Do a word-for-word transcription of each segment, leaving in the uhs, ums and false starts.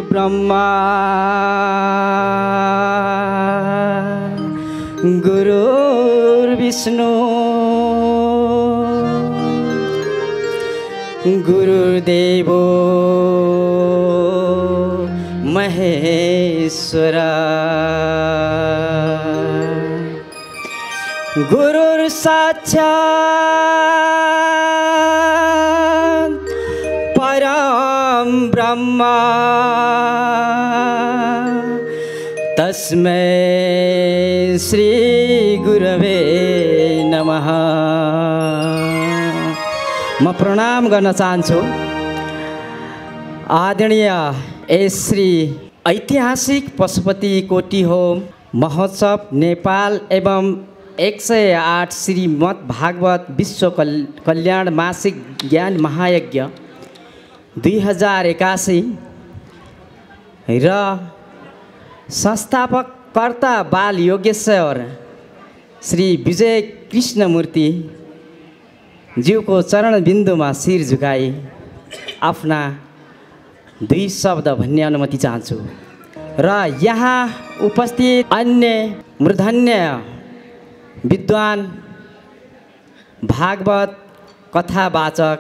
ब्रह्मा गुरुर्विष्णु गुरुर्देवो महेश्वरा गुरुर् साक्षात् परं ब्रह्मा तस्मै श्री गुरवे नमः। म प्रणाम गर्न चाहन्छु आदरणीय यस श्री ऐतिहासिक पशुपति कोटी होम महोत्सव नेपाल एवं एक सय आठ श्रीमद् भागवत विश्व कल्याण मासिक ज्ञान महायज्ञ दुई हजार एकासी र संस्थापक कर्ता बाल योगेश्वर श्री विजय कृष्णमूर्ति ज्यूको चरण बिन्दुमा शिर झुकाई आफ्ना दुई शब्द भन्ने अनुमति चाहन्छु र यहाँ उपस्थित अन्य मूर्धन्य विद्वान भागवत कथावाचक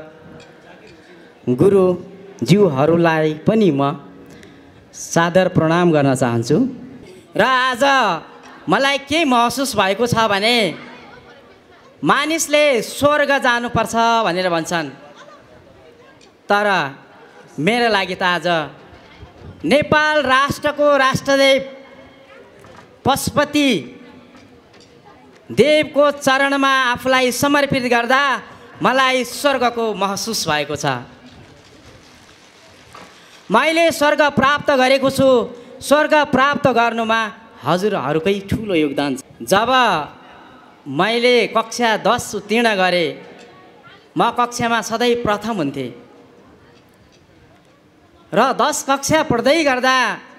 गुरुज्यूहरूलाई पनि म सादर प्रणाम गर्न चाहन्छु। र आज मलाई के महसुस भएको छ भने मानिसले स्वर्ग जानुपर्छ भनेर भन्छन्, तर मेरो लागि त आज नेपाल राष्ट्रको राष्ट्रदेव पशुपति देवको चरणमा आफूलाई समर्पित गर्दा मलाई स्वर्गको महसुस भएको छ। मैले स्वर्ग प्राप्त गरेको छु। स्वर्ग प्राप्त गर्नुमा हजुरहरूकै ठुलो योगदान छ। जब मैले कक्षा दस उत्तीर्ण गरेँ, म कक्षामा सधैँ प्रथम हुन्थेँ र दस कक्षा पढ्दै गर्दा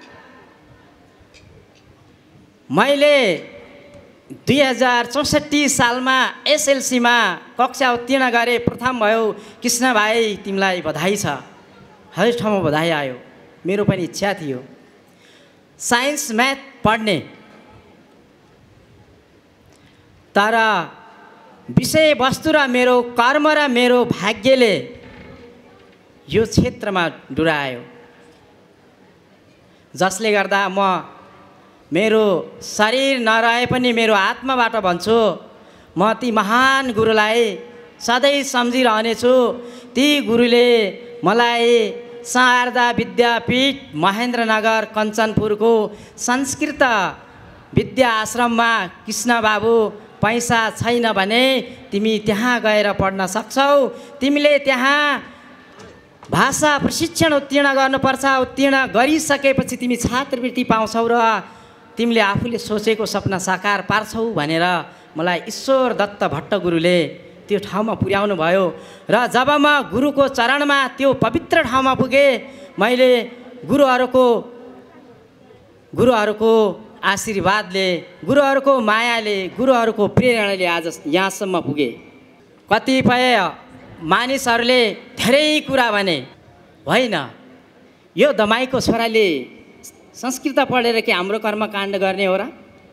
मैले दुई हजार चौसठी सालमा एसएलसीमा कक्षा उत्तीर्ण गरेँ, प्रथम भयो। कृष्ण भाइ तिमीलाई बधाई छ। हर ठाउँमा बधाई आयो। मेरो पनि इच्छा थियो साइन्स म्याथ पढ्ने, तर विषयवस्तु र मेरो कर्म र मेरो भाग्यले यो क्षेत्रमा डुरायो, जसले गर्दा म मेरो शरीर नरहे पनि मेरो आत्माबाट भन्छु म ती महान गुरुलाई सधैँ सम्झिरहनेछु। ती गुरुले मलाई शारदा विद्यापीठ महेन्द्रनगर कञ्चनपुरको संस्कृत विद्या आश्रममा कृष्ण बाबु पैसा छैन भने तिमी त्यहाँ गएर पढ्न सक्छौ, तिमीले त्यहाँ भाषा प्रशिक्षण उत्तीर्ण गर्नुपर्छ, उत्तीर्ण गरिसकेपछि तिमी छात्रवृत्ति पाउँछौ र तिमीले आफूले सोचेको सपना साकार पार्छौ भनेर मलाई ईश्वर दत्त भट्ट गुरुले त्यो ठाउँमा पुर्याउनु भयो। र जब म गुरुको चरणमा त्यो पवित्र ठाउँमा पुगेँ, मैले गुरुहरूको गुरुहरूको आशीर्वादले, गुरुहरूको मायाले, गुरुहरूको प्रेरणाले आज यहाँसम्म पुगे। कतिपय मानिसहरूले धेरै कुरा भने, होइन यो दमाईको छोराले संस्कृत पढेर के हाम्रो कर्मकाण्ड गर्ने हो र?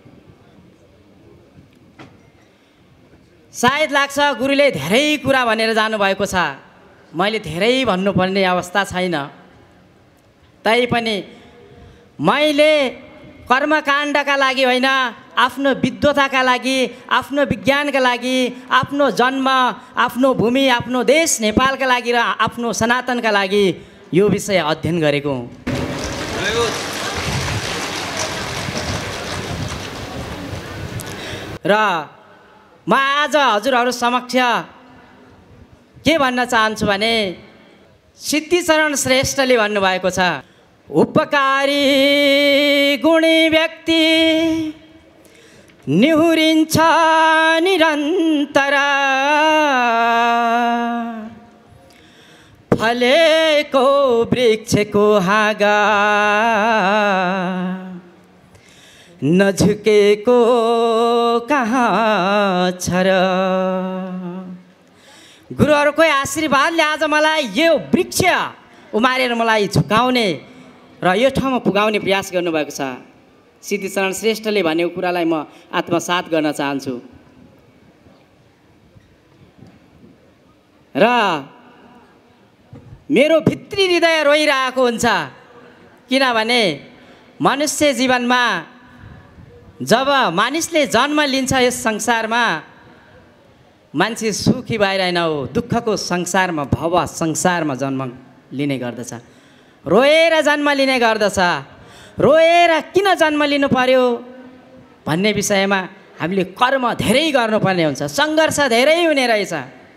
सायद लाग्छ गुरुले धेरै कुरा भनेर जानुभएको छ। मैले धेरै भन्नुपर्ने अवस्था छैन, तैपनि मैले कर्मकाण्डका लागि होइन, आफ्नो विद्वताका लागि, आफ्नो विज्ञानका लागि, आफ्नो जन्म, आफ्नो भूमि, आफ्नो देश नेपालका लागि र आफ्नो सनातनका लागि यो विषय अध्ययन गरेको हुँ। र म आज हजुरहरू समक्ष के भन्न चाहन्छु भने सिद्धिचरण श्रेष्ठले भन्नुभएको छ, उपकारी गुणी व्यक्ति निहुरिन्छ निरन्तर, फलेको वृक्षको हाँगा नझुकेको कहाँ छ र। गुरुहरुको आशीर्वादले आज मलाई यो वृक्ष उमारेर मलाई झुकाउने र यो ठाउँमा पुगाउने प्रयास गर्नुभएको छ। सिद्धिचरण श्रेष्ठले भनेको कुरालाई म आत्मसात गर्न चाहन्छु। र मेरो भित्री हृदय रोइरहेको हुन्छ, किनभने मनुष्य जीवनमा जब मानिसले जन्म लिन्छ यस संसारमा, मान्छे सुखी भइरहेन हो, दुःखको संसारमा, भव संसारमा जन्म लिने गर्दछ, रोएर जन्म लिने गर्दछ। रोएर किन जन्म लिनु पर्यो भन्ने विषयमा हामीले कर्म धेरै गर्नुपर्ने हुन्छ, सङ्घर्ष धेरै हुने रहेछ।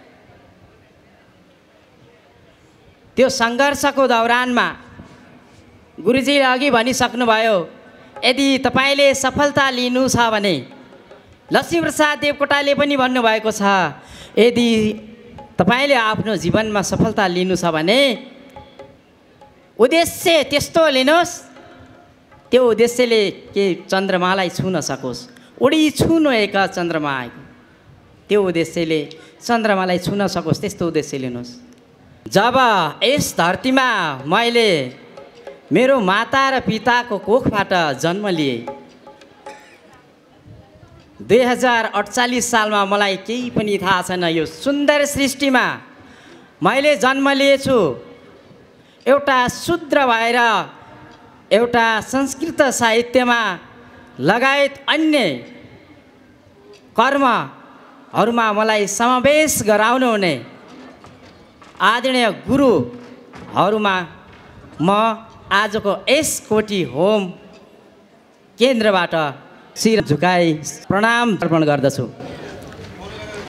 त्यो सङ्घर्षको दौरानमा गुरुजीले अघि भनिसक्नुभयो, यदि तपाईँले सफलता लिनु छ भने, लक्ष्मीप्रसाद देवकोटाले पनि भन्नुभएको छ, यदि तपाईँले आफ्नो जीवनमा सफलता लिनु छ भने उद्देश्य त्यस्तो लिनुहोस्, त्यो उद्देश्यले के चन्द्रमालाई छुन सकोस्, उडी छुनु एक चन्द्रमा आएको, त्यो उद्देश्यले चन्द्रमालाई छुन सकोस्, त्यस्तो उद्देश्य लिनुहोस्। जब यस धरतीमा मैले मेरो माता र पिताको कोखबाट जन्म लिएँ, दुई हजार अठचालिस सालमा मलाई केही पनि थाहा छैन, यो सुन्दर सृष्टिमा मैले जन्म लिएछु। एउटा शूद्र भएर एउटा संस्कृत साहित्यमा लगायत अन्य कर्महरूमा मलाई समावेश गराउनु हुने आदरणीय गुरुहरूमा म आजको यस कोटी होम केन्द्रबाट शिर झुकाई प्रणाम अर्पण गर्दछु।